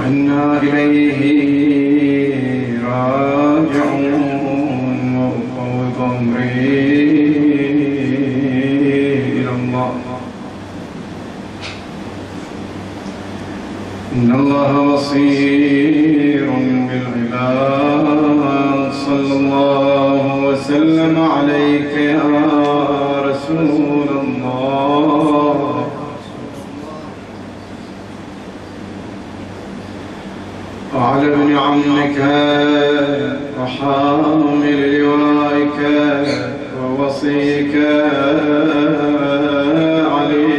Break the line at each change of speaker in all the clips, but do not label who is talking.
وإنا إليه راجعون وأفوض أمري إلى الله. إن الله بصير بالعباد. صلى الله وسلم عليك يا رسول الله. وعلى ابن عمك وحامل لوائك ووصيك علي.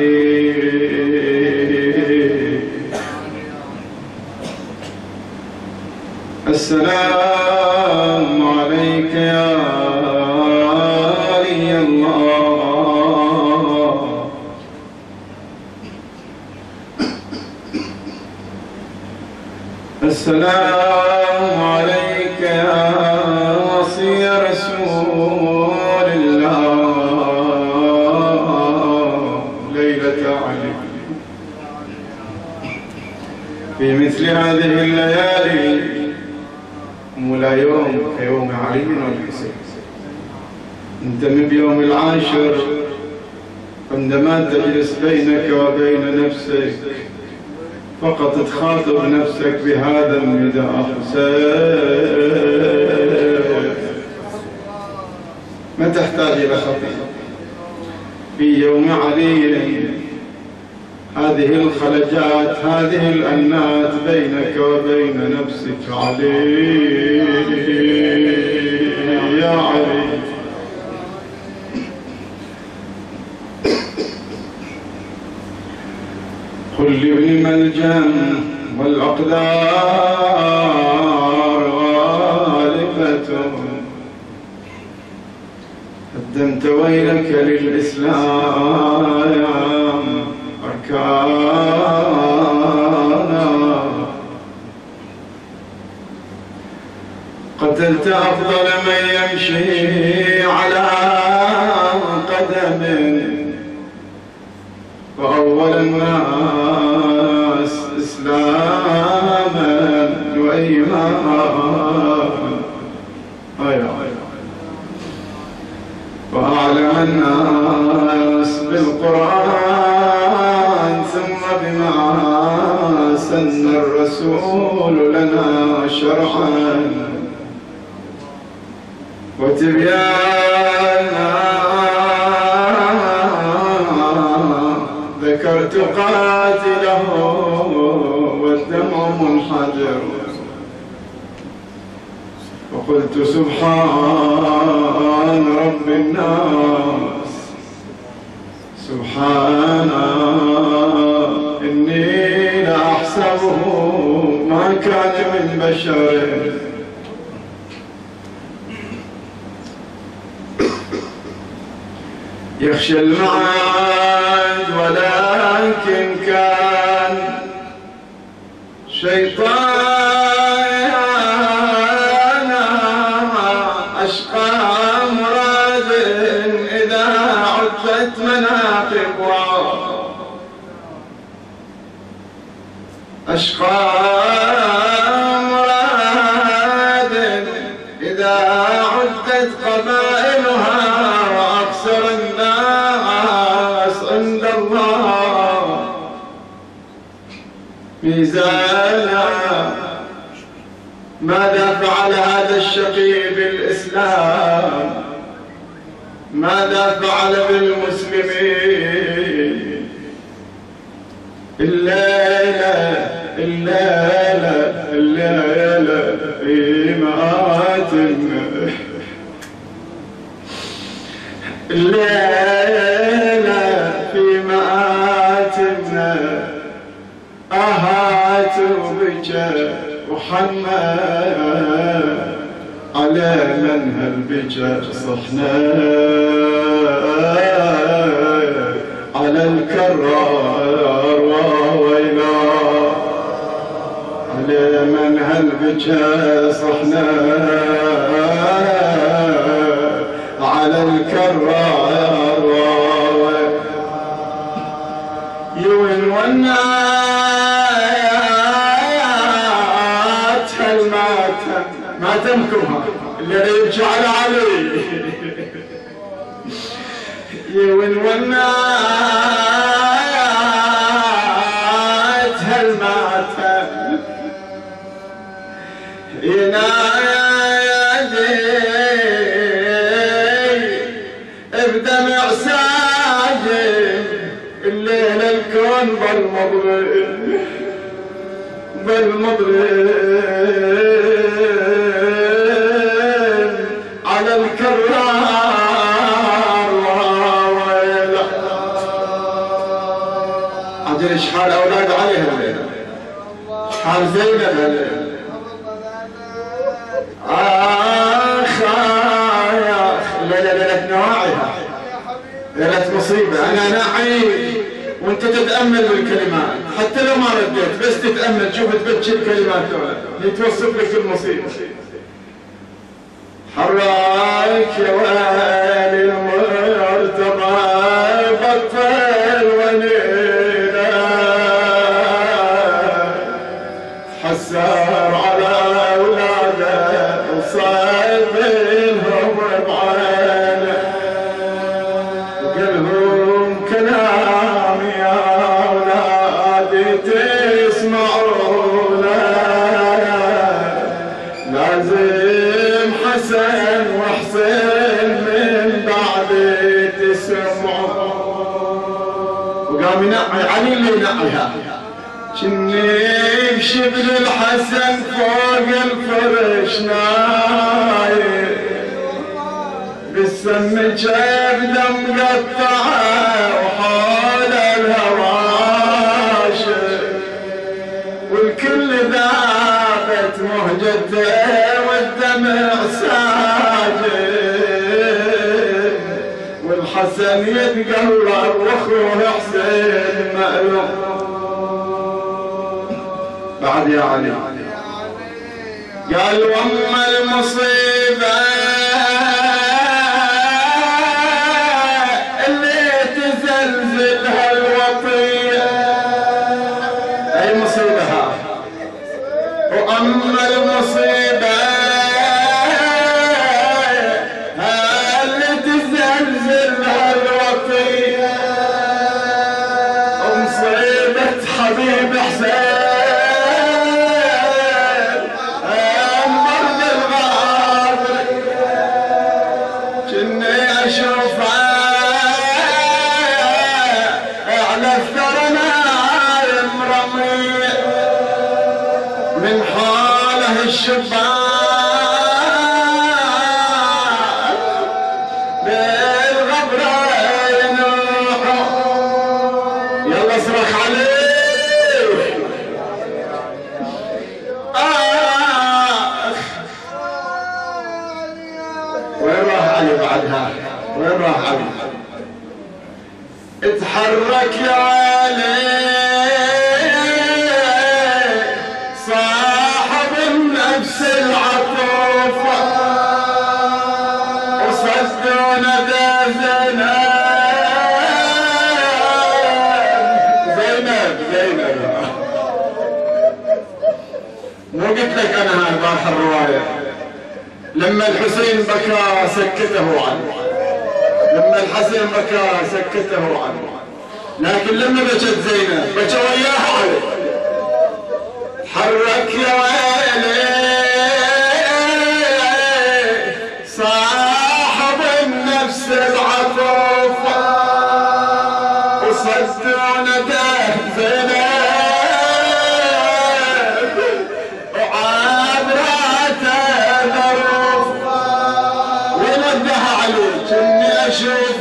السلام عليك يا ولي الله. السلام عليك يا وصي رسول الله. ليلة علي في مثل هذه الليالي ولا يوم كيوم علي والحسين. انتم بيوم العاشر عندما تجلس بينك وبين نفسك فقط تخاطب نفسك بهذا النداء: حسين. ما تحتاج إلى خطيب. في يوم علي هذه الخلجات، هذه الأنات بينك وبين نفسك: علي يا علي. قل لابن ملجم والأقدار غالبة، قدمت ويلك للإسلام أركانا، قتلت أفضل من يمشي على قدم، وأول الناس إسلاما وإيمانا، وأعلم الناس بالقرآن، ثم بما سن الرسول لنا شرعا وتبيانا. ذكرت قاتله والدمع منحدر، وقلت سبحان رب الناس، سبحان إني لأحسبه ما كان من بشر. يخشى المعاد ولكن كان شيطانا، أشقى مراد إذا عدت مناقبه، أشقى مراد إذا عدت قبائلها، وأكثر الناس عند الله ميزانا. ماذا فعل هذا الشقي بالإسلام؟ ماذا فعل بالمسلمين؟ الليلة في مآتم، الليلة في مآتمنا أهات بك محمد، على من هل بك صحنا، على الكرار وويلا، على من هل بك صحنا، على الكرار يوين والناس خاتمكم اللي يبكي على علي يون ونات هالماتم ينادي بدمع ساجد الليل الكون بالمضرب على الكرار ويلا عجل اشحال اولاد عليها الليله اشحال زينب الليله ليلة نواعيها ليلة مصيبة أنا ناعي وأنت تتأمل بالكلمات حتى لو ما رديت بس تتأمل شوف تبكي الكلمات اللي توصف لك المصيبة حراك يا ويلي المرتضى بطل ونينا حسار على أولاده وصايبينهم بعينه وقلهم كلام يا أولادي تسمعونه لازم حسن وحسين من بعد تسمعوا وقام ينعي علي اللي ينعيها جني بشبل الحسن فوق الفرش نايم بالسم جيب دم قطعه وحول الهواشم والكل ذابت مهجته والدمع ساجد والحسن يتقرر واخوه حسين مألوم بعد يا علي قال واما المصيبه اللي تزلزل هالوطيه اي مصيبه ها واما المصيبه اللي تزلزل هالوطيه ومصيبه حبيب حسين من حاله الشباب بالغبرة ينوحوا يلا صرخ عليه وين راح علي بعدها وين راح علي اتحرك يا علي نفس العطوفة وصدونا زينب مو قلت لك انا هاي بارح الرواية لما الحسين بكى سكته عنه لما الحسين بكى سكته عنه لكن لما بكت زينب بكى وياها علي حرك يا ويلي صاحب النفس العطوفة وصدون ده زينب وعابراته ظروفة وندها عليك اني اشوف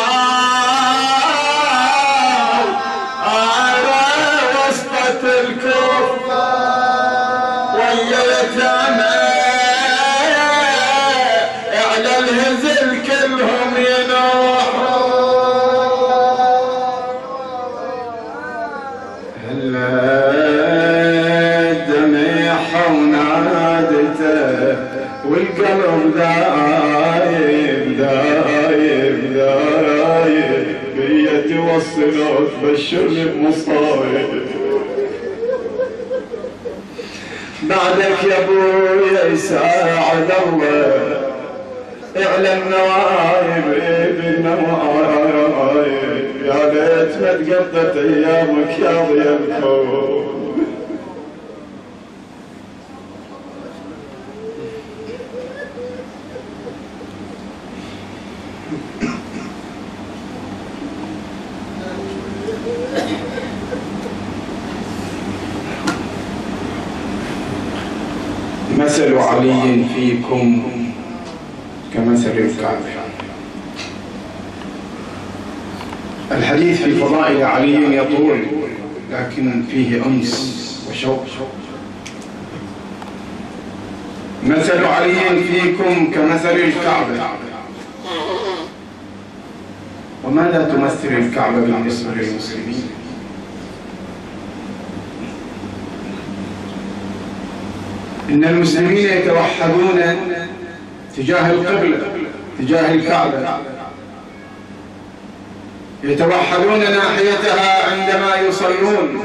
شحال على وسطة الكوفة ويا يتامى على الهزل كلهم ينوحوا هلا دميحة ونادته والقلب دايب دايب دايب بيا توصله تبشرني بمصايب بعدك يا ابويا يساعد الله اعلى النوايب بالنوايب يا ليت ما تقضت ايامك يا ضيا الكون.
مثل علي فيكم كمثل الكعبة. الحديث في فضائل علي يطول لكن فيه أنس وشوق. مثل علي فيكم كمثل الكعبة. وماذا تمثل الكعبة بالنسبة للمسلمين؟ إن المسلمين يتوحدون تجاه القبلة تجاه الكعبة، يتوحدون ناحيتها عندما يصلون،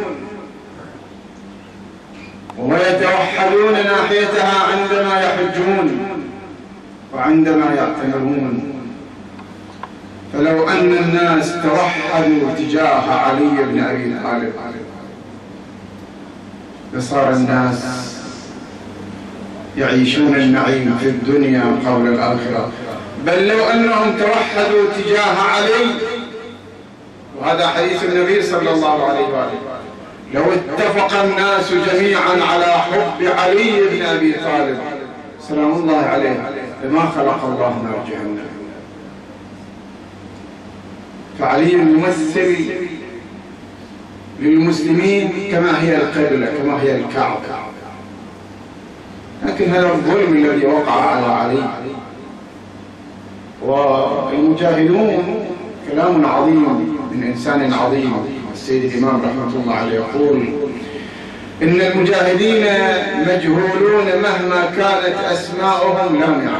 ويتوحدون ناحيتها عندما يحجون وعندما يعتمرون. فلو أن الناس توحدوا تجاه علي بن أبي طالب لصار الناس يعيشون النعيم في الدنيا قبل الآخرة. بل لو أنهم توحدوا تجاه علي، وهذا حديث النبي صلى الله عليه وآله، لو اتفق الناس جميعا على حب علي بن أبي طالب سلام الله عليه لما خلق الله نار جهنم. فعلي يمثل للمسلمين كما هي القبلة كما هي الكعبة. لكن هذا الظلم الذي وقع على علي. والمجاهدون كلام عظيم من إنسان عظيم. السيد الإمام رحمة الله عليه يقول إن المجاهدين مجهولون مهما كانت أسماؤهم لامعة.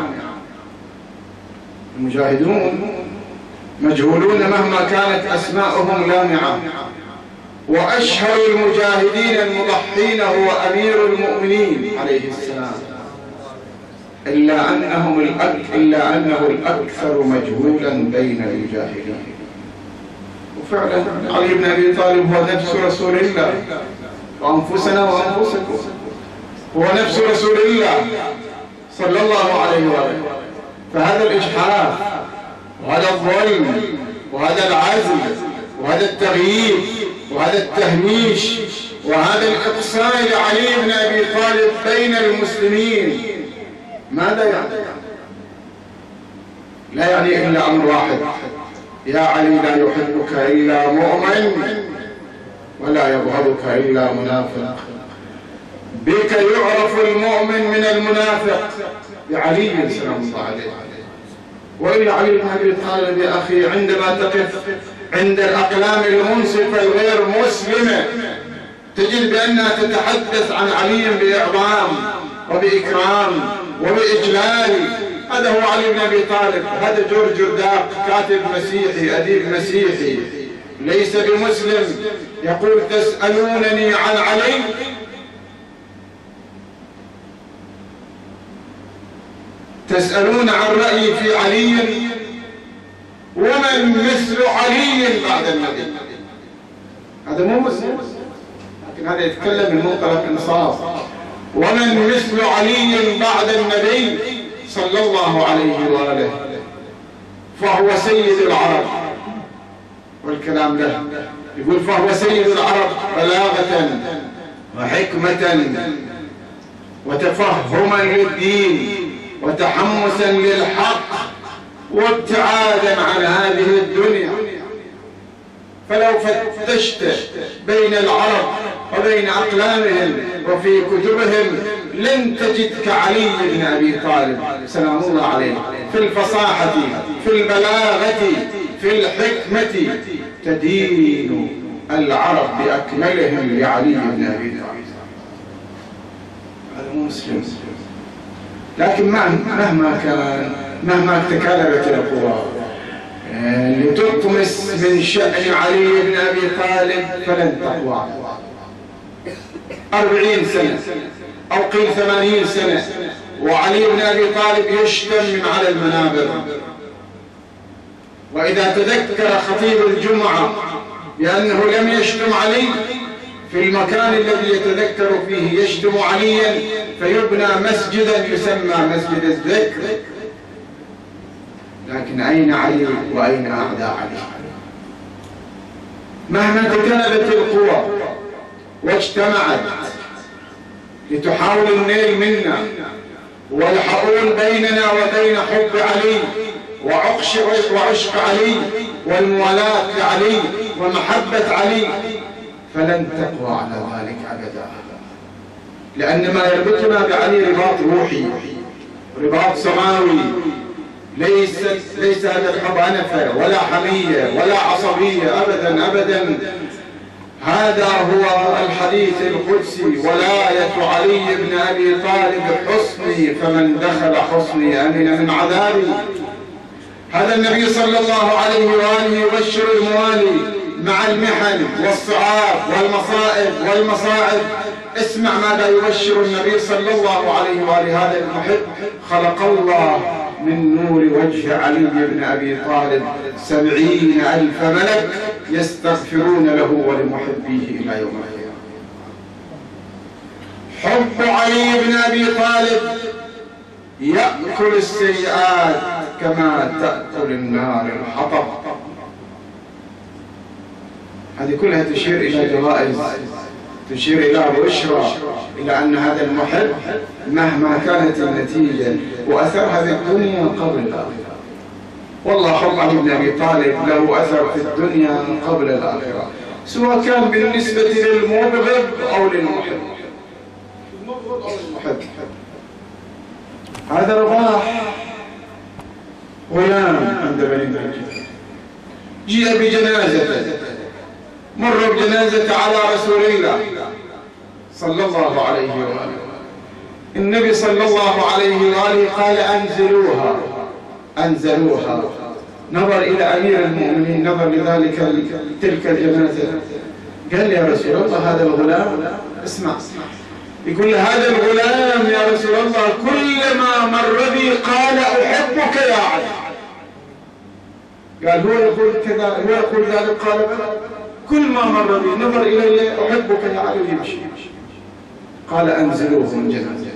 المجاهدون مجهولون مهما كانت أسماؤهم لامعة. وأشهر المجاهدين المضحين هو أمير المؤمنين عليه السلام، إلا أنه الأكثر مجهولا بين المجاهدين. وفعلا علي بن أبي طالب هو نفس رسول الله، وأنفسنا وأنفسكم هو نفس رسول الله صلى الله عليه وآله. فهذا الإجحاف وهذا الظلم وهذا العزل وهذا التغيير وهذا التهميش وهذا الإقصاء لعلي بن أبي طالب بين المسلمين ماذا يعني؟ لا يعني إلا أمر واحد: يا علي لا يحبك إلا مؤمن ولا يبغضك إلا منافق. بك يعرف المؤمن من المنافق، بعلي سلام الله عليه. وإلا علي بن أبي طالب يا أخي عندما تقف عند الأقلام المنصفة الغير مسلمة تجد بأنها تتحدث عن علي بإعظام وبإكرام وبإجلال. هذا هو علي بن أبي طالب. هذا جورج جرداق كاتب مسيحي أديب مسيحي ليس بمسلم يقول: تسألونني عن علي؟ تسألون عن رأيي في علي؟ ومن مثل علي بعد النبي؟ هذا مو مسلم، لكن هذا يتكلم من منطلق الإنصاف. ومن مثل علي بعد النبي صلى الله عليه وآله، فهو سيد العرب. والكلام له يقول: فهو سيد العرب بلاغة وحكمة وتفهما للدين وتحمسا للحق وابتعادا عن هذه الدنيا. فلو فتشت بين العرب وبين أقلامهم وفي كتبهم لن تجد كعلي بن أبي طالب سلام الله عليه في الفصاحة في البلاغة في الحكمة تدين العرب بأكملهم لعلي بن أبي طالب. هذا مسلم. لكن مهما كان، مهما تكالبت الأقوال لتطمس من شأن علي بن أبي طالب فلن تقوى. 40 سنة أو قيل 80 سنة، وعلي بن أبي طالب يشتم من على المنابر. وإذا تذكر خطيب الجمعة بأنه لم يشتم علي في المكان الذي يتذكر فيه يشتم عليا، فيبنى مسجدا يسمى مسجد الذكر. لكن أين علي وأين أعداء علي؟ مهما تكالبت القوى واجتمعت لتحاول النيل منا والحؤول بيننا وبين حب علي وعشق علي والموالاة لعلي ومحبة علي، فلن تقوى على ذلك أبدا. لأن ما يربطنا بعلي رباط روحي، رباط سماوي، ليس هذا الحب أنفة ولا حمية ولا عصبية أبدا أبدا. هذا هو الحديث القدسي: ولاية علي بن أبي طالب حصني، فمن دخل حصني أمن من عذابي. هذا النبي صلى الله عليه وآله يبشر الموالي مع المحن والصعاب والمصائب والمصاعب. اسمع ماذا يبشر النبي صلى الله عليه وآله. هذا المحب خلق الله من نور وجه علي بن أبي طالب 70,000 ملك يستغفرون له ولمحبيه إلى يوم القيامة. حب علي بن أبي طالب يأكل السيئات كما تأكل النار الحطب. هذه كلها تشير إلى جوائز، تشير إلى بشرى، إلى أن هذا المحب مهما كانت النتيجة وأثرها في الدنيا قبل الآخرة. والله حب علي بن أبي طالب له أثر في الدنيا قبل الآخرة، سواء كان بالنسبة للمبغض أو للمحب. المبغض أو المحب. هذا رباح غلام عند بني النجار جيء بجنازته، مر بجنازة على رسول الله صلى الله عليه وآله. النبي صلى الله عليه وآله قال: أنزلوها أنزلوها. نظر إلى أمير المؤمنين، نظر لذلك تلك الجنازة، قال: يا رسول الله هذا الغلام، اسمع، يقول: هذا الغلام يا رسول الله كلما مر بي قال: أحبك يا علي. قال: هو يقول كذا، هو يقول ذلك؟ قال: كل ما مر بي نظر إلي: أحبك يا علي، يمشي. قال: أنزلوه من جنازة.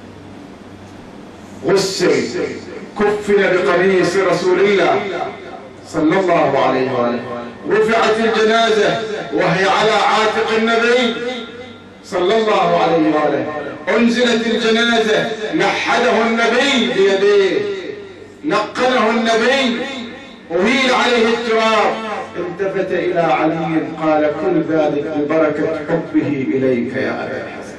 غسل، كفن بقميص رسول الله صلى الله عليه وآله. رفعت الجنازة وهي على عاتق النبي صلى الله عليه وآله. أنزلت الجنازة، لحده النبي بيديه، لقنه النبي، أهيل عليه التراب. التفت إلى علي قال: كل ذلك ببركة حبه إليك يا أبا الحسن.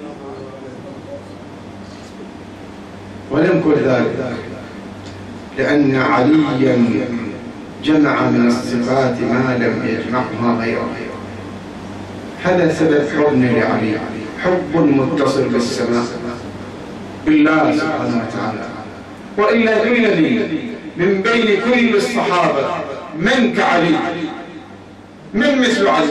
ولم كل ذلك لأن عليا جمع من الصفات ما لم يجمعها غيره. هذا سبب حبنا لعلي، حب متصل بالسماء بالله سبحانه وتعالى. وإلا دلني من بين كل الصحابة من كعلي، من مثل علي.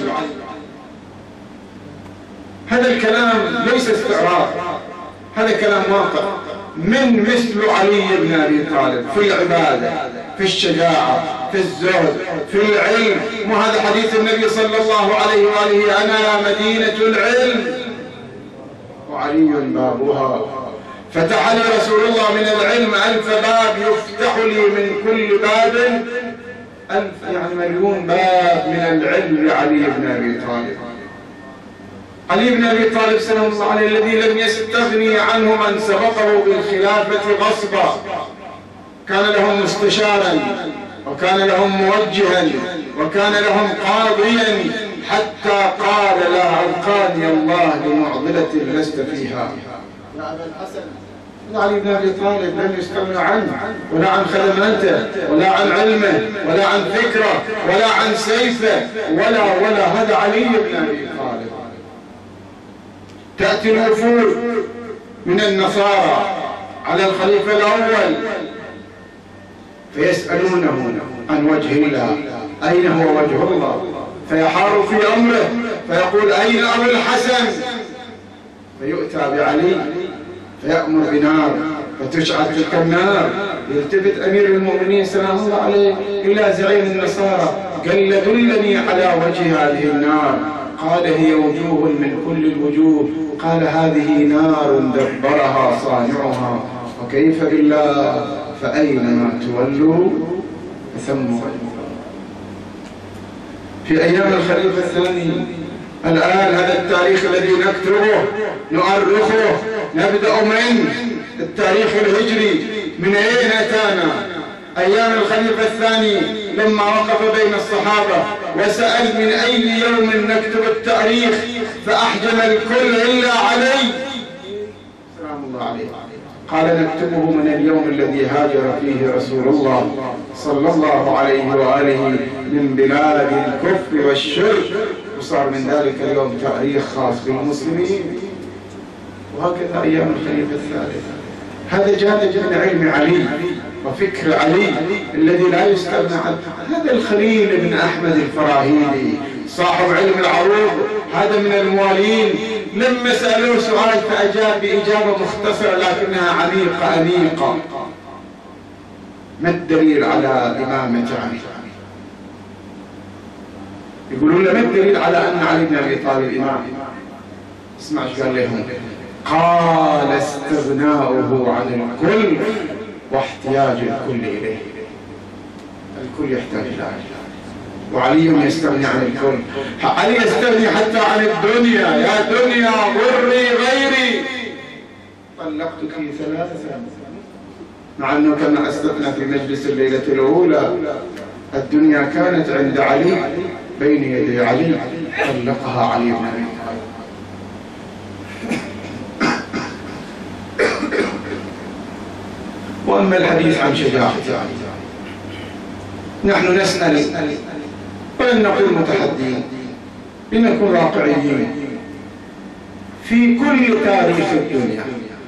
هذا الكلام ليس استعراض، هذا كلام واقع. من مثل علي بن أبي طالب في العبادة، في الشجاعة، في الزهد، في العلم. وهذا حديث النبي صلى الله عليه وآله: أنا مدينة العلم وعلي بابها. فتح لي رسول الله من العلم 1000 باب، يفتح لي من كل باب 1000، يعني 1,000,000 باب من العلم لعلي بن أبي طالب. علي بن أبي طالب سلام الله عليه الذي لم يستغني عنه من سبقه بالخلافة غصبا، كان لهم مستشارا، وكان لهم موجها، وكان لهم قاضيا، حتى قال: لا ألقاني الله لمعضلة لست فيها. يا أبا الحسن، علي بن أبي طالب لم يستغنى عنه، ولا عن خدماته، ولا عن علمه، ولا عن فكره، ولا عن سيفه، ولا هذا علي بن أبي طالب. تأتي الوفود من النصارى على الخليفة الأول فيسألونه عن وجه الله، أين هو وجه الله؟ فيحار في أمره فيقول: أين أبو الحسن؟ فيؤتى بعلي فيأمر بنار فتشعل تلك النار. يلتفت أمير المؤمنين سلام الله عليه إلى زعيم النصارى قال له دلني على وجه هذه النار. قال هي وجوه من كل الوجوه. قال هذه نار دبرها صانعها، وكيف بالله فأينما تولوا فثم. في أيام الخليفة الثاني الآن هذا التاريخ الذي نكتبه نؤرخه، نبدأ من التاريخ الهجري. من أين أتانا؟ أيام الخليفة الثاني لما وقف بين الصحابة وسأل من أي يوم نكتب التاريخ، فأحجم الكل إلا علي سلام الله عليه. قال نكتبه من اليوم الذي هاجر فيه رسول الله صلى الله عليه وآله من بلاد الكفر والشرك، وصار من ذلك اليوم تاريخ خاص بالمسلمين. وهكذا أيام الخليفة الثالث. هذا جانب من علم علي وفكر علي الذي لا يستغنى عنه. هذا الخليل بن أحمد الفراهيدي صاحب علم العروض، هذا من الموالين. لما سألوه سؤال فأجاب بإجابة مختصرة لكنها عميقة أنيقة. ما الدليل على إمامة علي؟ يقولون له ما الدليل على أن علي بن أبي طالب إمام؟ اسمع ايش قال لهم. قال استغناؤه عن الكل واحتياج الكل إليه. الكل يحتاج إلى علي، وعلي يستغني عن الكل. علي يستغني حتى عن الدنيا. يا دنيا ضري غيري طلقتك ثلاثة، مع أنه كما أسلفنا في مجلس الليلة الأولى الدنيا كانت عند علي بين يدي علي، طلقها علي بن أبي طالب. وأما الحديث عن شجاعة علي، نحن نسأل ولن نقول متحدين، لنكون واقعيين. في كل تاريخ الدنيا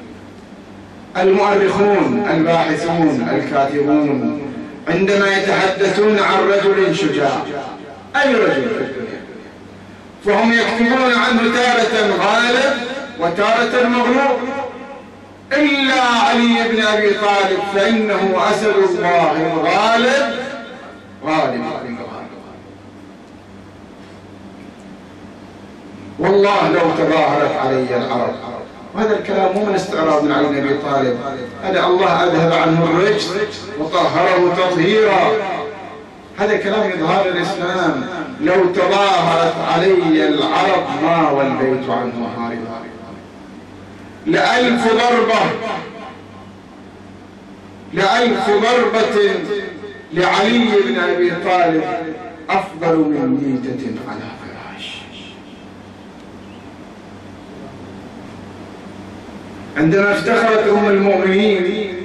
المؤرخون الباحثون الكاتبون عندما يتحدثون عن رجل شجاع، أي رجل في الدنيا، فهم يكتبون عنه تارة غالب وتارة مغلوب، إلا علي بن أبي طالب فإنه أسد الله الغالب غالب. والله لو تظاهرت علي العرب، وهذا الكلام مو من استعراض من علي بن أبي طالب، هذا الله أذهب عنه الرجس وطهره تطهيرا. هذا كلام إظهار الإسلام. لو تظاهرت علي العرب ما وليت عنه هاربا. لألف ضربة لعلي بن أبي طالب أفضل من ميتة على فراش. عندما افتخرت أم المؤمنين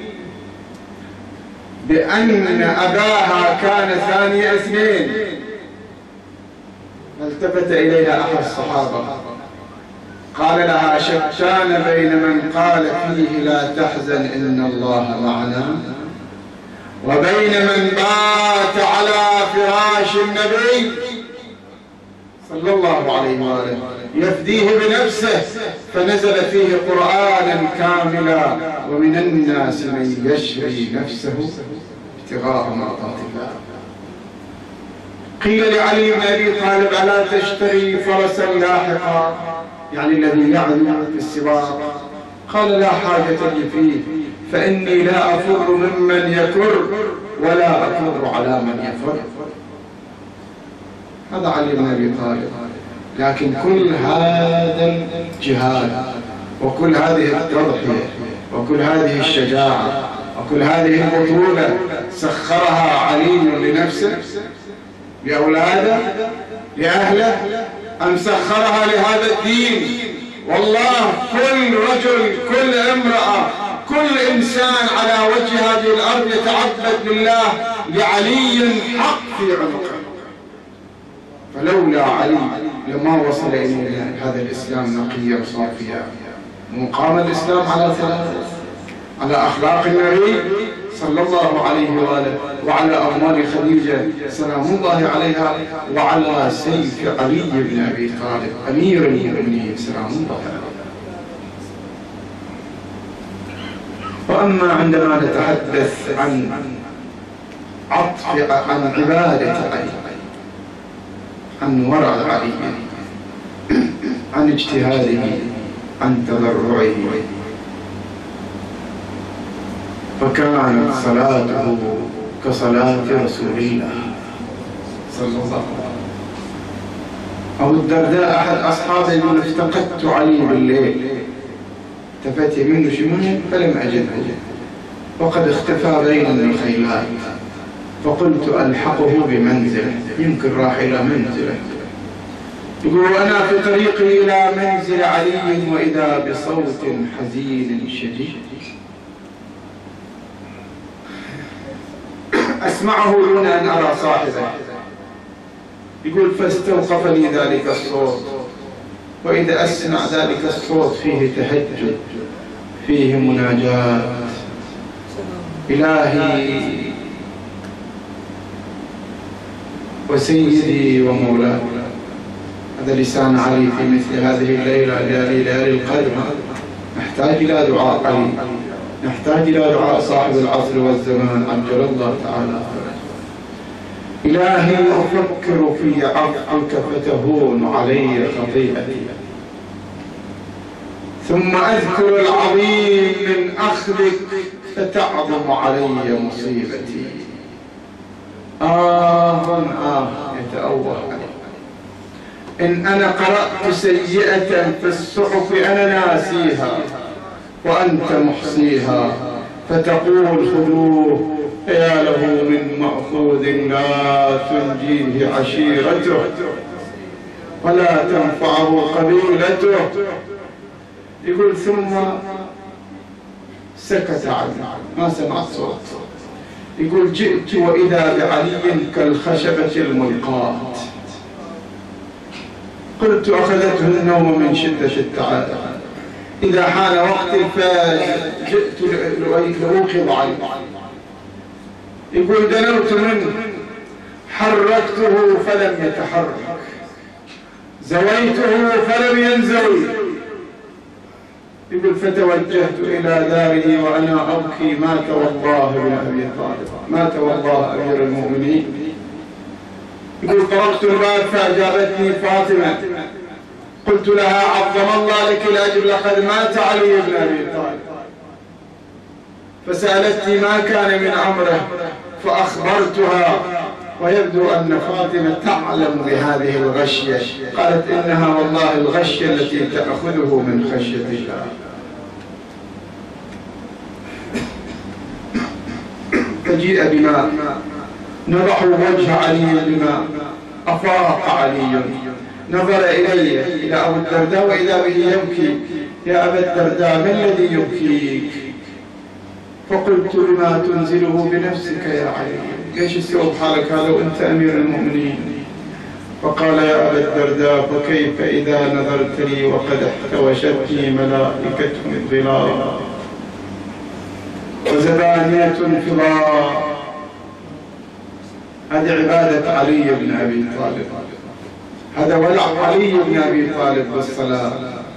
بأن أباها كان ثاني اثنين، التفت إليها أحد الصحابة قال لها شتان بين من قال فيه لا تحزن إن الله معنا، وبين من بات على فراش النبي صلى الله عليه وآله يفديه بنفسه، فنزل فيه قرآنا كاملا ومن الناس من يشري نفسه ابتغاء مرضات الله. قيل لعلي بن أبي طالب ألا تشتري فرسا لاحقا، يعني الذي يعلو في السباق؟ قال لا حاجة لي فيه، فإني لا أفر ممن يكر ولا أكر على من يفر. هذا علي بن أبي طالب. لكن كل هذا الجهاد وكل هذه التضحية وكل هذه الشجاعة وكل هذه البطولة سخرها علي لنفسه، لأولاده، لأهله، أم سخرها لهذا الدين؟ والله كل رجل، كل امرأة، كل إنسان على وجه هذه الأرض يتعبد بالله لعلي حق في عنقه. فلولا علي لما وصل إلينا هذا الإسلام نقيا صافيا. مقام الإسلام على ثلاث: على أخلاق النبي صلى الله عليه وآله، وعلى أموال خديجة سلام الله عليها، وعلى سيف علي بن أبي طالب أمير المؤمنين سلام الله عليه. وأما عندما نتحدث عن عبادة علي، عن ورع علي، عن اجتهاده، عن تضرعه، فكانت صلاته كصلاة رسول الله صلى الله عليه وسلم. أبو الدرداء أحد أصحابه يقول افتقدت علي بالليل، التفت منه شمال فلم أجده، وقد اختفى بين الخيلات، فقلت ألحقه بمنزله، يمكن راح إلى منزله. يقول أنا في طريقي إلى منزل علي وإذا بصوت حزين شديد أسمعه دون أن أرى صاحبه. يقول فاستوقف لي ذلك الصوت، وإذا أسمع ذلك الصوت فيه تهجد، فيه مناجاة. إلهي وسيدي ومولاي، هذا لسان علي في مثل هذه الليلة، ليالي القدر. نحتاج إلى دعاء علي، نحتاج إلى دعاء صاحب العصر والزمان عجل الله تعالى. إلهي أفكر في عفوك فتهون علي خطيئتي، ثم أذكر العظيم من أخذك فتعظم علي مصيبتي. يتأوه علي. إن أنا قرأت سيئة في الصحف أنا ناسيها وأنت محصيها، فتقول خذوه يا له من مأخوذ لا تنجيه عشيرته ولا تنفعه قبيلته. يقول ثم سكت عنه، ما سمعت صوت. يقول جئت وإذا بعلي كالخشبة الملقاة، قلت أخذته النوم من شدة التعب، إذا حان وقت الفجر جئت لأوقظ علي. يقول دنوت منه حركته فلم يتحرك، زويته فلم ينزوي. يقول فتوجهت إلى داره وأنا أبكي، مات والله ابن أبي طالب، مات والله أمير المؤمنين. يقول طرقت الباب فأجابتني فاطمة، قلت لها عظم الله لك الأجر لقد مات علي بن أبي طالب. فسألتني ما كان من أمره فأخبرتها، ويبدو أن فاطمة تعلم بهذه الغشية. قالت إنها والله الغشية التي تأخذه من خشية الله. فجيء بماء، نضح وجه علي بماء، أفاق علي، نظر إلى أبو الدرداء وإذا به يبكي. يا أبا الدرداء ما الذي يبكيك؟ فقلت لما تنزله بنفسك يا علي، ليش يسوي بحالك هذا وأنت أمير المؤمنين؟ فقال يا أبا الدرداء فكيف إذا نظرت لي وقد احتوشتني ملائكة الظلال وزبانية انفضاء. هذه عبادة علي بن أبي طالب، هذا ولع علي بن أبي طالب بالصلاة.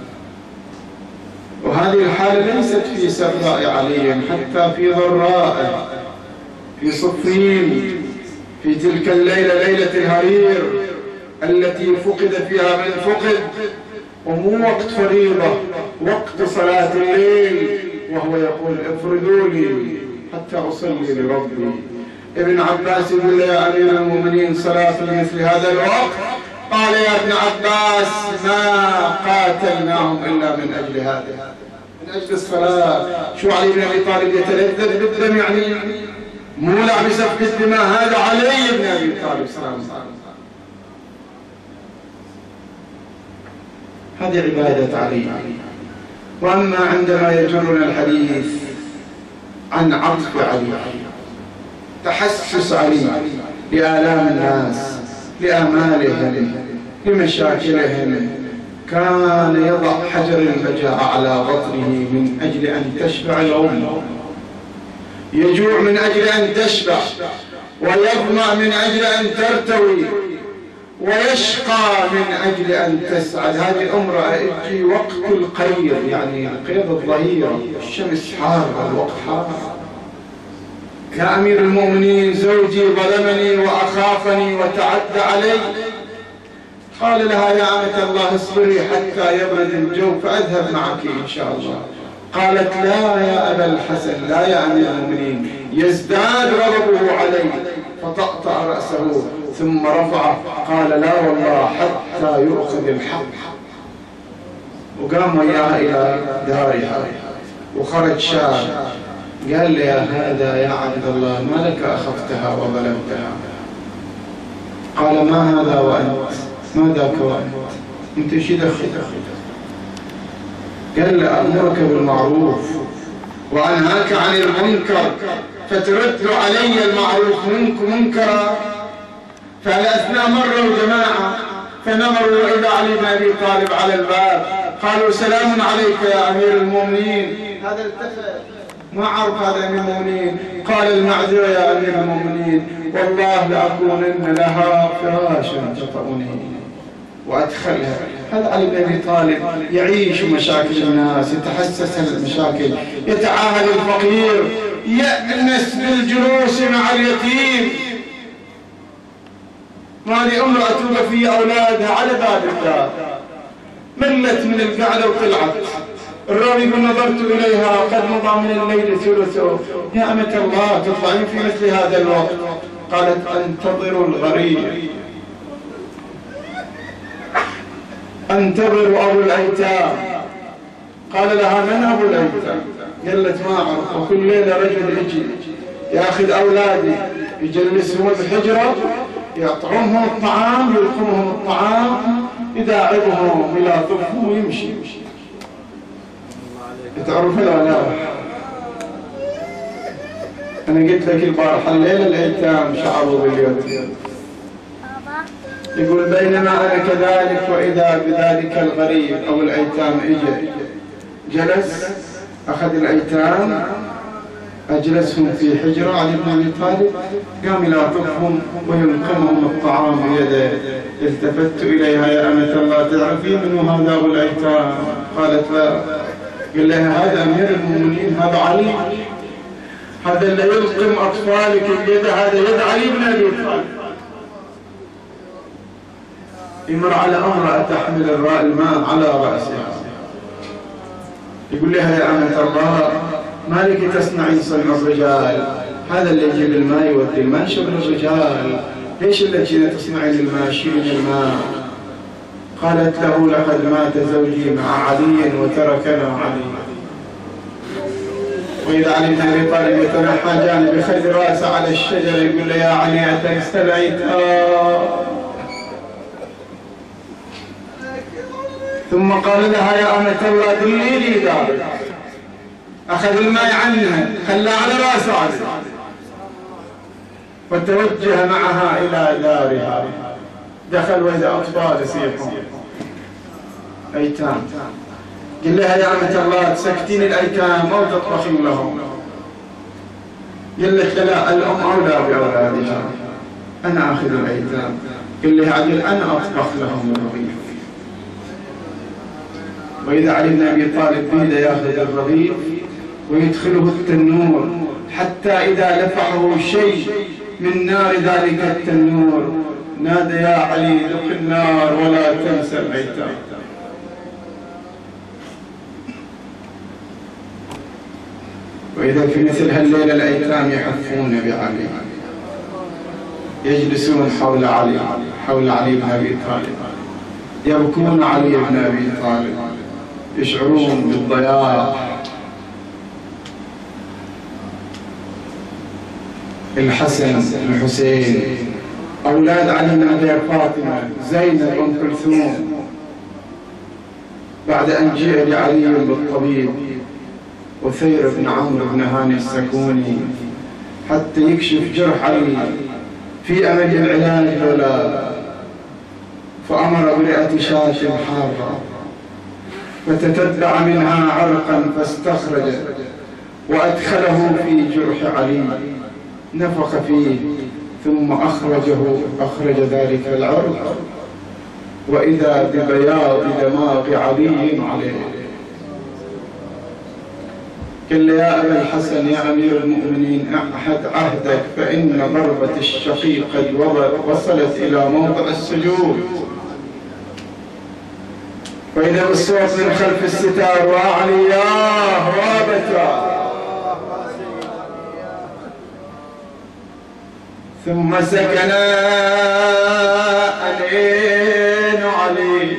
وهذه الحالة ليست في سراء علي، حتى في ضراء، في صفين، في تلك الليلة ليلة الهرير التي فقد فيها من فقد، ومو وقت فريضة، وقت صلاة الليل، وهو يقول افردوا لي حتى أصلي لربي. ابن عباس يقول يا أمير المؤمنين صلاة مثل هذا الوقت؟ قال يا ابن عباس ما قاتلناهم إلا من أجل هذا، من أجل الصلاة. شو علي بن أبي طالب يتلذذ بالدم يعني مولع بسفك الدماء؟ هذا علي بن أبي طالب سلام الله. هذه عبادة علي. وأما عندما يجرنا الحديث عن عطف علي، تحسس علي لآلام الناس، لآمالهم، لمشاكلهم، كان يضع حجر المجاعة على بطنه من أجل أن تشبع الأمة، يجوع من أجل أن تشبع، ويظمأ من أجل أن ترتوي، ويشقى من أجل أن تسعد. هذه الأمرأة يجي وقت القير، يعني قيض الظهيرة، الشمس حارة، الوقت حار. يا أمير المؤمنين زوجي ظلمني وأخافني وتعدى علي. قال لها يا أمة الله اصبري حتى يبرد الجو فأذهب معك إن شاء الله. قالت لا يا أبا الحسن، لا يا أمير المؤمنين، يزداد غضبه علي. فطأطأ رأسه ثم رفعه قال لا والله حتى يؤخذ الحق. وقام وياها إلى دارها وخرج شاب قال لي يا هذا يا عبد الله ما لك أخفتها وظلمتها؟ قال ما هذا وأنت؟ ما ذاك وأنت؟ أنت شي دخلت؟ قال لي أمرك بالمعروف وأنهاك عن المنكر فترد علي المعروف منكرا. فالأثناء مروا جماعة فنظروا إلى علي بن أبي طالب على الباب قالوا سلام عليك يا أمير المؤمنين. هذا التفت ما عرف هذا أمير المؤمنين. قال المعذرة يا أمير المؤمنين والله لأكونن لها فراشا تطأني وأدخلها. هذا علي بن أبي طالب يعيش مشاكل الناس، يتحسس المشاكل، يتعاهد الفقير، يأنس بالجلوس مع اليتيم. هذه امرأة توفي أولادها على باب الدار، ملت من القعدة وطلعت. الراوي يقول نظرت إليها قد مضى من الليل ثلثه. يا أمة الله تطلعين في مثل هذا الوقت؟ قالت أنتظر الغريب، أنتظر أبو الأيتام. قال لها من أبو الأيتام؟ قالت ما أعرف، وكل ليلة رجل يجي يأخذ أولادي يجلسهم بحجرة يطعمهم الطعام يلقمهم الطعام يداعبهم إلى طفهم ويمشي. تعرف لا أنا قلت لك البارحة الليلة الأيتام شعروا باليوم. يقول بينما أنا كذلك وإذا بذلك الغريب أو الأيتام إجا جلس أخذ الأيتام أجلسهم في حجرة علي بن أبي طالب قام يلاطفهم ويلقمهم الطعام بيده. التفت إليها يا أمة الله تعرفين من هذا أبو الأيتام؟ قالت لا. قال لها هذا أمير المؤمنين، هذا علي، هذا اللي يلقم أطفالك اليد، هذا يد علي بن أبي طالب. يمر على امرأة تحمل الماء على رأسها يقول لها يا أمة الله ما لك تصنعين صنع الرجال؟ هذا اللي يجيب الماء يودي الماء شغل الرجال، ليش اللي جينا تصنعين الماء شيلين الماء؟ قالت له لقد مات زوجي مع علي وتركنا علي. وإذا علي بن أبي طالب يتنحى جانب يخلي رأسه على الشجرة يقول له يا علي أتستلعيت ثم قال لها يا أمة الله دلي لي دارك. أخذ الماء عنها خلاه على رأسه وتوجه معها إلى دارها. دخل وإذا أطفال يصيحون أيتام. قال لها يا أمة الله تسكتين الأيتام أو تطبخين لهم؟ قال لك لا الأم أولى بأولادها، أنا أخذ الأيتام. قال لها عجل أنا أطبخ لهم الرغيف. وإذا علي بن أبي طالب بيده يأخذ الرغيف ويدخله التنور حتى إذا لفحه شيء من نار ذلك التنور نادى يا علي ذق النار ولا تنسى الأيتام. وإذا في مثل هالليلة الأيتام يحفون بعلي، يجلسون حول علي بن أبي طالب، يبكون علي بن أبي طالب، يشعرون بالضياع. الحسن الحسين أولاد علي بن أبي فاطمة، زينب أم كلثوم، بعد أن جاء لعلي بالطبيب وثير بن عمرو بن هاني السكوني حتى يكشف جرح علي في أمل العلاج ولا، فأمر برئة شاة حارة فتتبع منها عرقا فاستخرج وأدخله في جرح علي، نفخ فيه ثم أخرج ذلك العرق وإذا ببياض دماغ علي عليه. قال له يا أبا الحسن يا أمير المؤمنين أحد عهدك فإن ضربة الشقيق قد وصلت إلى موضع السجود. فإذا بالصوت من خلف الستار وأعلياه وابتا، ثم سكنا أنين علي.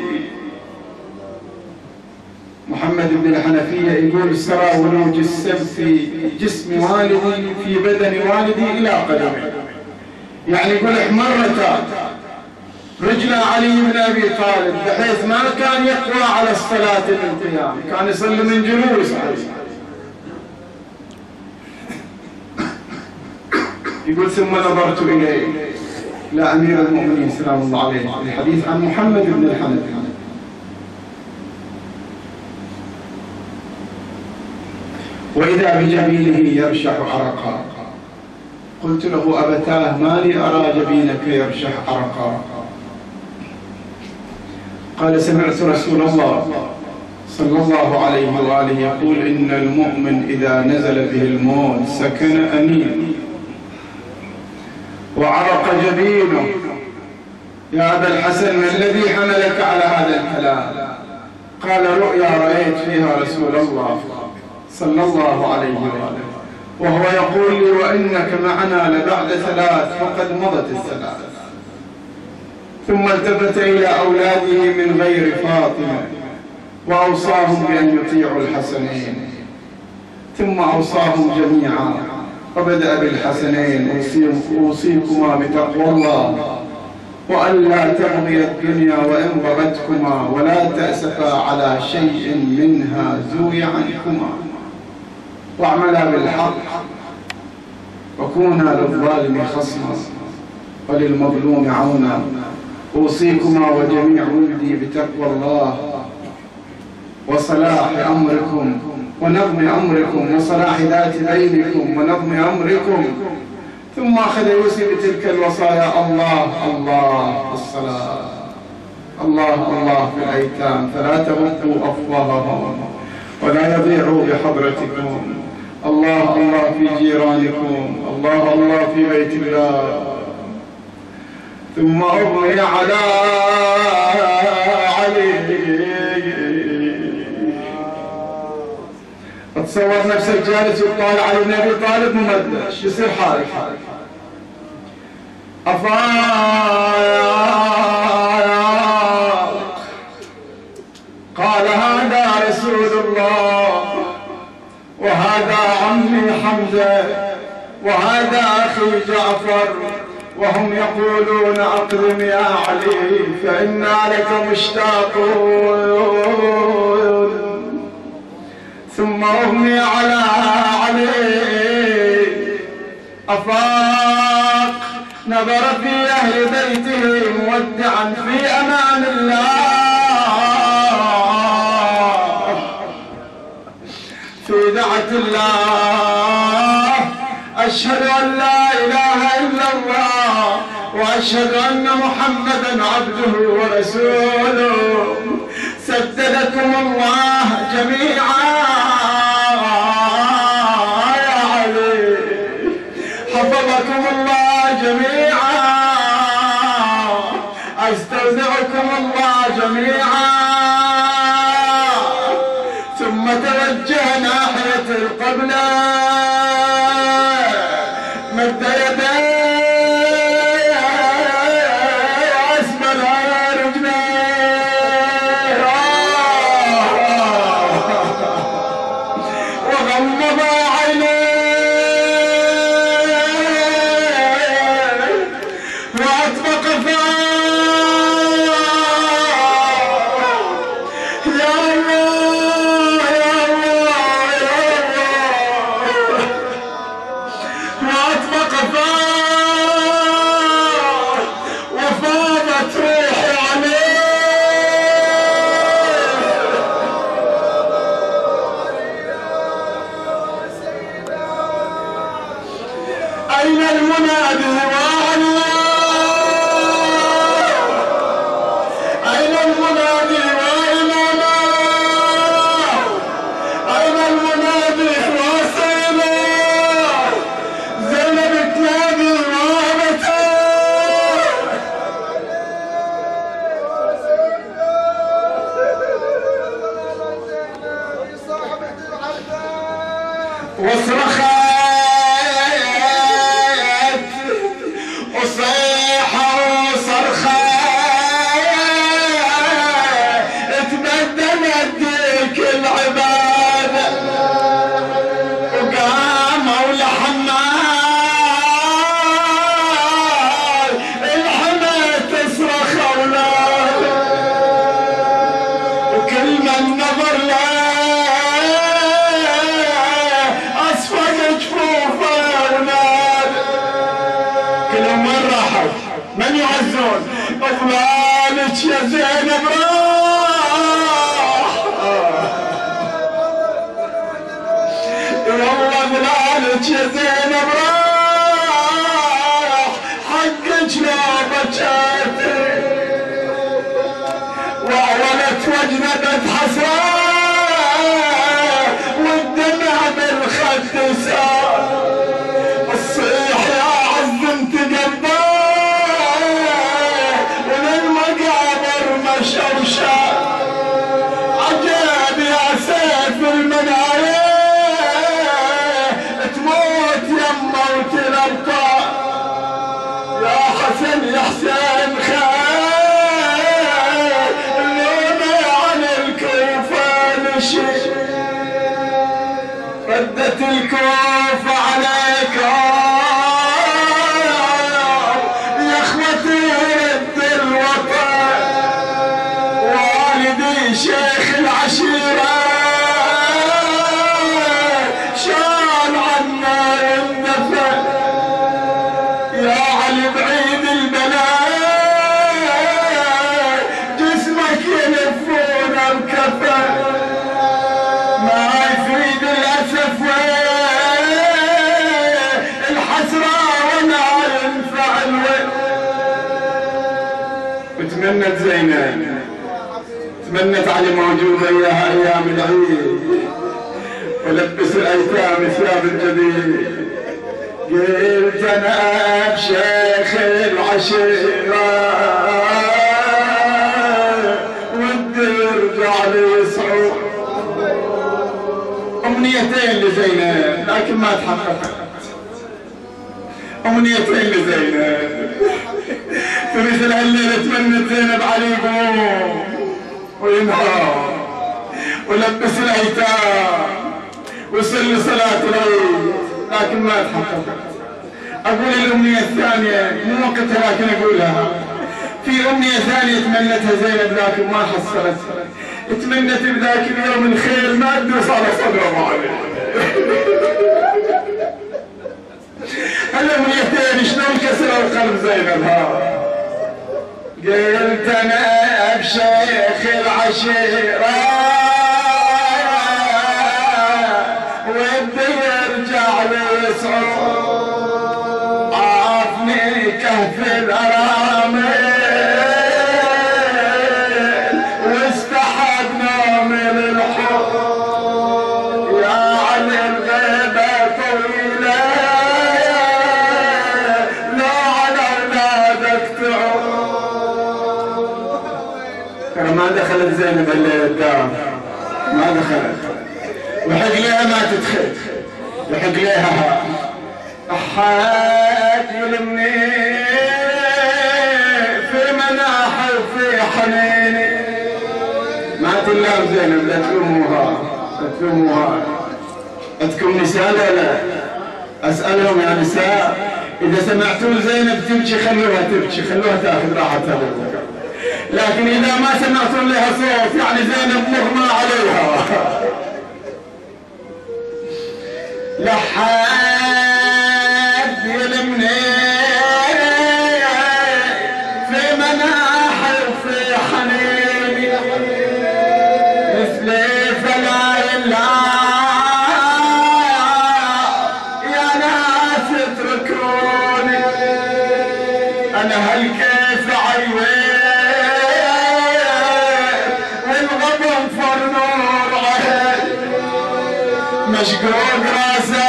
محمد بن الحنفية يقول سرى ولوج السم في جسم والدي في بدن والدي إلى قدمه، يعني يقول احمرتا رجل علي بن أبي طالب بحيث ما كان يقوى على الصلاة من قيام، كان يصلي من جلوس. يقول ثم نظرت إليه لا أمير المؤمنين سلام الله عليه، الحديث عن محمد بن الحنفية. وإذا بجبينه يرشح عرقا. قلت له أبتاه ما لي أرى جبينك يرشح عرقا. قال سمعت رسول الله صلى الله عليه وآله يقول إن المؤمن إذا نزل به الموت سكن أنين وعرق جبينه. يا أبا الحسن ما الذي حملك على هذا الكلام؟ قال رؤيا رأيت فيها رسول الله صلى الله عليه وآله وهو يقول لي وإنك معنا لبعد 3 فقد مضت 3. ثم التفت إلى أولاده من غير فاطمة وأوصاهم بأن يطيعوا الحسنين، ثم أوصاهم جميعا وبدأ بالحسنين أوصيكما بتقوى الله وألا تبغي الدنيا وإن بغتكما ولا تأسفا على شيء منها زوي عنكما واعملا بالحق وكونا للظالم خصما وللمظلوم عونا. أوصيكما وجميع ولدي بتقوى الله وصلاح أمركم ونظم أمركم وصلاح ذات بينكم ونظم أمركم. ثم أخذ يوصي بتلك الوصايا الله الله الصلاة، الله الله في الأيتام فلا تغضوا أفواههم ولا يضيعوا بحضرتكم، الله الله في جيرانكم، الله الله في بيت الله. ثم أغني على علي. تصور نفسك جالس يطالع علي بن أبي طالب ممدش، يصير حالك أفاق. قال هذا رسول الله وهذا عمي حمزة وهذا أخي جعفر وهم يقولون أقدم يا علي فإنا لك مشتاقون. ثم أغمي على علي أفاق، نظر في أهل بيته مودعا في أمان الله في دعة الله. أشهد أن لا إله إلا الله وأشهد أن محمدا عبده ورسوله. سددكم الله جميعا يا علي، حفظكم الله جميعا، أستودعكم الله جميعا. ثم توجه ناحية القبلة مد يديه وأسفل رجليه وغمض عينيه وأطبق فاه. يا الله يا الله يا الله وأطبق فاه
وصرخت وصيحة وصرخت تبدلت ديك العبادة وقاموا الحمال الحمى تصرخ أولاده وكل من نظر له أصفق جفوفه أولاده كلهم وين راحوا؟ من يعزون؟ ظلالك يا زينب والله ظلالك يا زينب راح حقك لو بكيتي وأولت وجندت حسرة والدمع بالخد سار الصيح يا عز انت قباه وللمقابر مشوشة عجب يا سيف المنايا تموت يما وتلبطى يا حسن يا حسين خير اللومة عن الكوفة نشي ردت الكوفة عليك يا اخوتي رد الوطن والدي شيخ العشيرة شال عنا الدفن يا علي بعيد البلاء جسمك يلفون الكفن ما يفيد الأسف الحسرة وما ينفع الوين وتمنت زينب تمنت علي موجود وياها أيام العيد ولبس الأيتام ثياب الجديد قلت أنا بشيخ العشيرة ودي يرجع لي صعود أمنيتين لزينب لكن ما تحققت أمنيتين لزينب في مثل هالليلة تمنت زينب علي يقوم وينهار ولبس الأيتام ويصلي صلاة العيد لكن ما تحققت. أقول الأمنية الثانية مو وقتها لكن أقولها في أمنية ثانية تمنتها زينب لكن ما حصلت تمنت بذاك اليوم الخير ما تدوس على صدره عليه الأمنيتين شلون كسروا قلب زينب ها قلت أنا بشيخ العشيرة ودي يرجع ليصعد عافني كهف الأرامل واستحقنا من الحب يا علي الغيبة طويلة لا على أولادك تعود ترى ما دخلت زينب الليلة الدار ما دخلت وحق ليها ما تدخل وحق ليها أحد يلمني في مناحي وفي حنيني ما تلام زينب لا تلوموها لا تلوموها عندكم نساء لا أسألهم يا نساء إذا سمعتوا زينب تبكي خلوها تبكي خلوها تاخذ راحتها لكن إذا ما سمعتوا لها صوت يعني زينب مغمى عليها لحد يلمني في مناحي وفي حنيني مثلي فلا يلا يا ناس اتركوني انا هالكيف عيوين والغضب فرنور عهد مشقوق راسه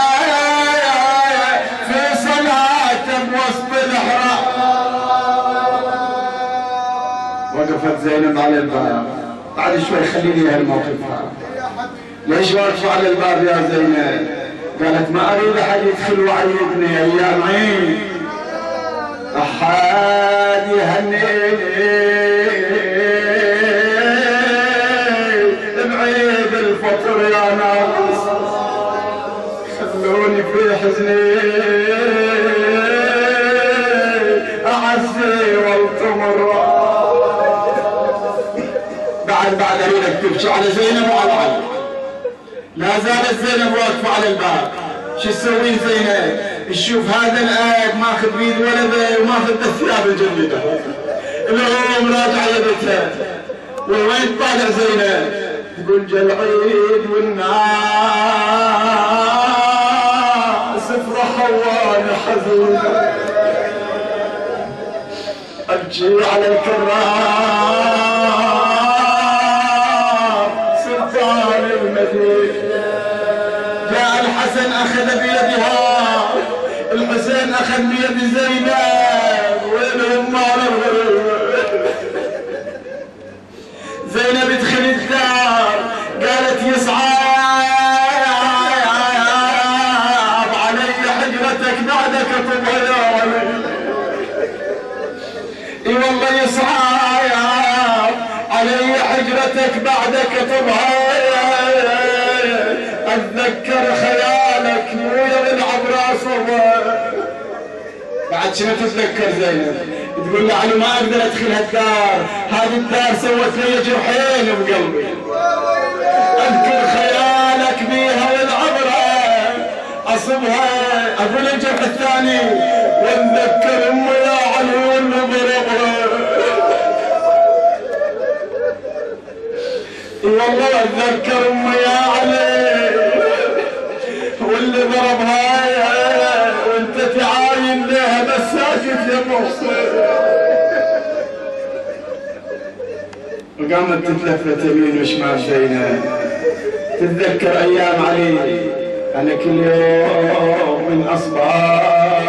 في صلاته بوسط الحرام وقفت زينب على الباب بعد شوي خليني هالموقف
ليش واقفة على الباب يا زينب؟ قالت ما أريد أحد يدخل وعيدني أيام عيد، أحد يهنيني بعيد الفطر يا ناس، خلوني في حزني أعزي والتمر. بعد أريدك تبكي على زينب وعلى علي. لا زالت زينب واقفة على الباب. شو تسوين زينب؟ تشوف هذا الآب ماخذ بيد ولده وماخذ الثياب الجديدة، الأم راجعة يدتها، وين طالع زينب؟ تقول جا العيد والناس افرحوا وانا حزينة، أبكي على الكرام سلطان المدينة. جاء الحسن أخذ بيدها، الحسين أخذ بيد زينب، وينهم زينب ادخل الدار، قالت يصعب علي حجرتك بعدك طبها يا ولي. اي والله يصعب علي حجرتك بعدك طبها، اتذكر خيالك ويا العبرة صبر. بعد شنو تتذكر زينب؟ تقول له علي ما اقدر ادخل هالدار، هذه الدار سوت لي جرحين بقلبي، اذكر خيالك بيها والعبره اصبها، اقول الجرح الثاني واتذكر امي يا علي واللي ضربها. والله اتذكر امي يا علي واللي ضربها، وانت تعاين لها مساجد يا محسن. وقامت تتلفت يمين وشمال زينب، تتذكر ايام علي. انا كل يوم من اصبح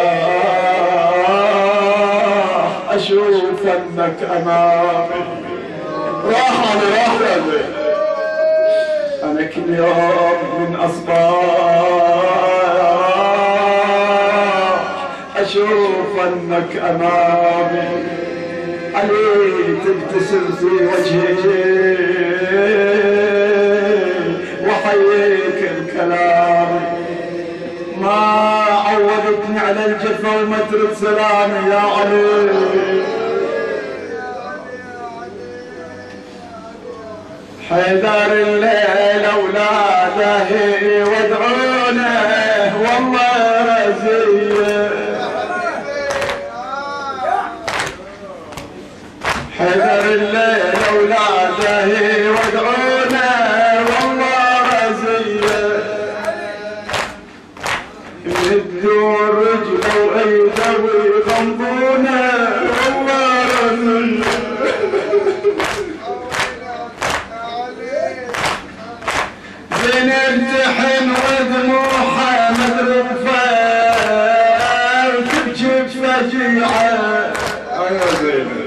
اشوف انك امامي، راح يا زينب. انا كل يوم من اصبح اشوف انك امامي، علي تبتسم في وجهي وحييك الكلام، ما عودتني على الجفا وما ترد سلامي يا علي. حيدر الليل اولاده وادعونه والله رزيه، حيدر الليل اولاده وادعونه والله رزيه، يدوا رجله وايده ويغمضونه والله رزيه. زينب تحن ودموعها مذروفة وتبكي بفجيعة. يا زينب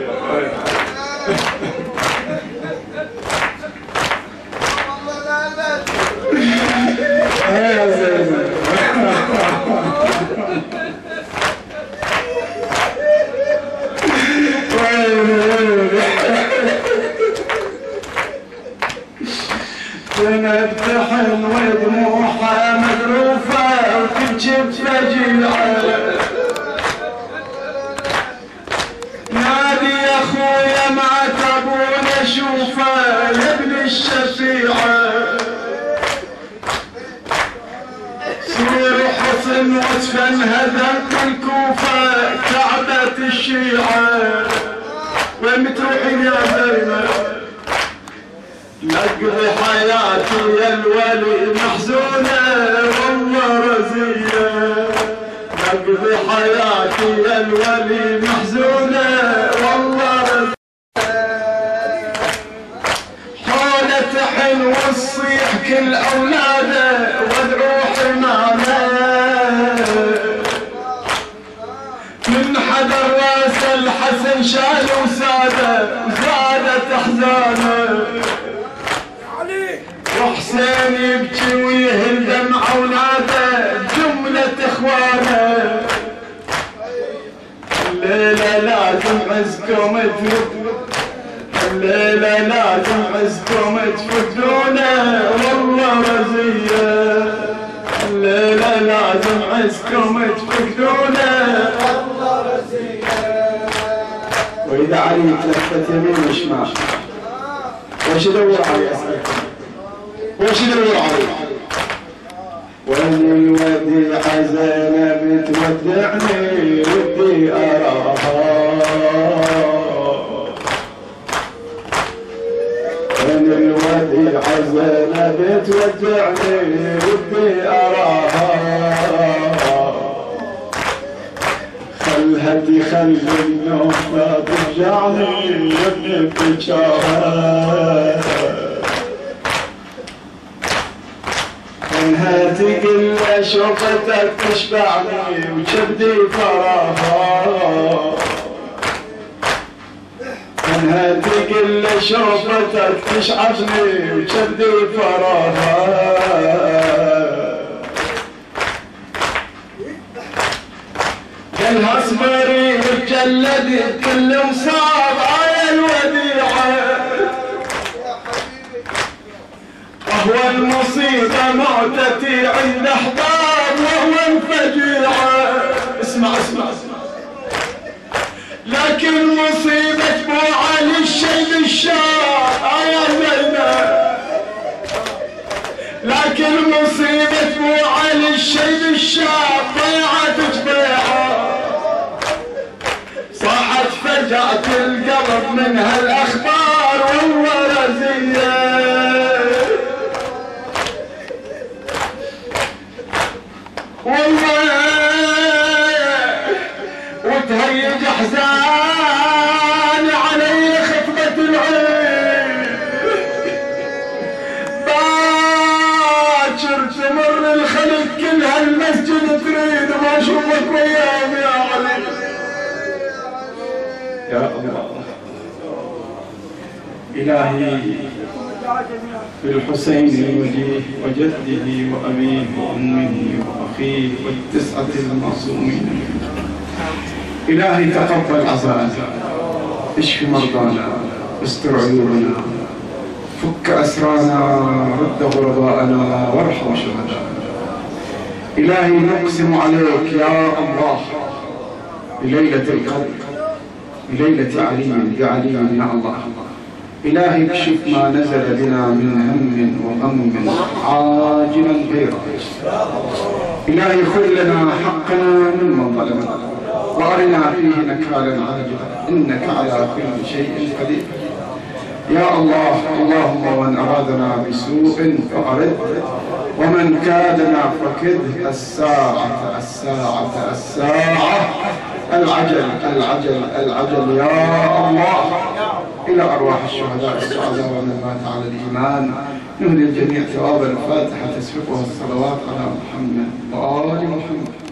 يا زينب زينب تحن ودموعها مذروفة وتبكي بفجيعة. نادي يا اخويا ما تبون اشوفه يا ابن الشفيعة، سور حصن وصفا هدم الكوفة كعبة الشيعة. وين بتروحين يا زينب؟ نقضي حياتي يا الولي محزونة والله رزية، نقضي حياتي يا الولي محزونة والله رزية. حولة تحن والصيح كل أولاده وادعو حمامه، من حدا راس الحسن شال وساده وزادت احزانه،
وحسين يبكي ويهل دمعه ونادى جملة اخوانه الليلة لازم عزكم الليلة لازم عزكم تفدونا والله رزية الليلة لازم عزكم تفدونا والله رزية. وإذا علي تلفت يمين وشمال وش يدور علي أسألكم وش يدور علي؟ وين الوديعة زينب تودعني ودي أراها وين الوديعة زينب تودعني ودي أراها خلهتي خلي النوم ما ترجعني ودي بجاها انها تقل شوفتك تشبعني وكبدي فراها انها تقل شوفتك تشعفني وكبدي فراها قالها اصبري وتجلدي كل مصاب على الوديعه وهو المصيبة موتتي عند أحباب وهو الفجيعة اسمع لكن مصيبة مو علي الشيب الشاب يا زينب لكن مصيبة مو علي الشيب الشاب ضيعت جبيعة صاحت فجأة القلب من هالأخبار والله رزية والله وتهيج احزاني علي خطبة العين باكر تمر الخلق كلها المسجد تريد ما اشوفك وياهم يا علي يا الله إلهي بالحسين الوجيه وجده وأبيه وأمه وأخيه والتسعة المعصومين إلهي تقبل عزاءنا اشف مرضانا استر عيوبنا فك أسرانا رد غرباءنا وارحم شهداءنا إلهي نقسم عليك يا الله بليلة القدر بليلة علي بعلي يا الله إلهي اكشف ما نزل بنا من هم وغم عاجلا غير إلهي خذ لنا حقنا ممن ظلمنا وأرنا فيه نكالا عاجلا إنك على كل شيء قدير يا الله اللهم من أرادنا بسوء فأرد ومن كادنا فكده الساعة العجل يا الله إلى أرواح الشهداء السعداء ومن مات على الإيمان نهدي الجميع ثواب الفاتحة تسبقها الصلوات على محمد وآل محمد.